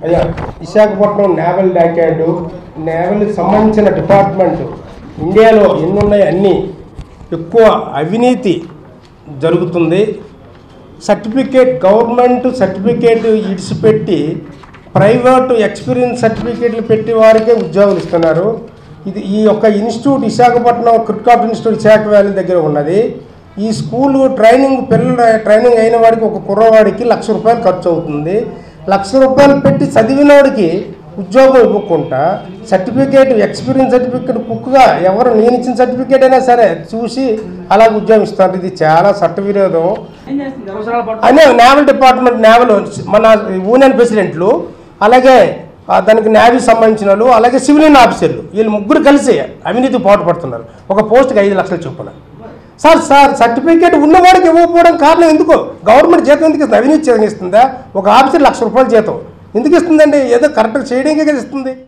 అయ్యా విశాఖపట్నం నేవల్ డాక్యార్డు నేవల్కి సంబంధించిన డిపార్ట్మెంట్ ఇండియాలో ఎన్ని ఉన్నాయి అన్నీ ఎక్కువ అవినీతి జరుగుతుంది. సర్టిఫికేట్ గవర్నమెంట్ సర్టిఫికేట్ ఇడిచిపెట్టి ప్రైవేటు ఎక్స్పీరియన్స్ సర్టిఫికేట్లు పెట్టి వారికే ఉద్యోగాలు ఇస్తున్నారు. ఈ యొక్క institute Visakhapatnam cricket institute Visakha valley దగ్గర ఉన్నది. ఈ స్కూలు పిల్లల ట్రైనింగ్ అయిన వాడికి ఒక కుర్రవాడికి ₹1,00,000 ఖర్చు అవుతుంది. ₹1,00,000 పెట్టి చదివినవాడికి ఉద్యోగం ఇవ్వకుండా సర్టిఫికేట్ ఎక్స్పీరియన్స్ సర్టిఫికేట్ కుక్గా ఎవరు నేను ఇచ్చిన సర్టిఫికేట్ అయినా సరే చూసి అలాగే ఉద్యోగం ఇస్తారు. ఇది చాలా చట్టవిరోధం అని నేవల్ డిపార్ట్మెంట్ నేవల్ మన యూనియన్ ప్రెసిడెంట్లు అలాగే దానికి నేవీ సంబంధించిన వాళ్ళు అలాగే సివిలియన్ ఆఫీసర్లు వీళ్ళు ముగ్గురు కలిసి అవినీతి పాటుపడుతున్నారు. ఒక పోస్ట్కి 5 లక్షలు చొప్పున. సార్ సర్టిఫికేట్ ఉన్నవాడికి ఇవ్వకపోవడం కారణం ఎందుకు? గవర్నమెంట్ జీతం ఎందుకు ఇస్తుంది? అవినీతి జీతం ఇస్తుందా? ఒక ఆఫీసర్ ₹1,00,000 జీతం ఎందుకు ఇస్తుందండి? ఏదో కరెక్ట్గా చేయడానికి ఇస్తుంది.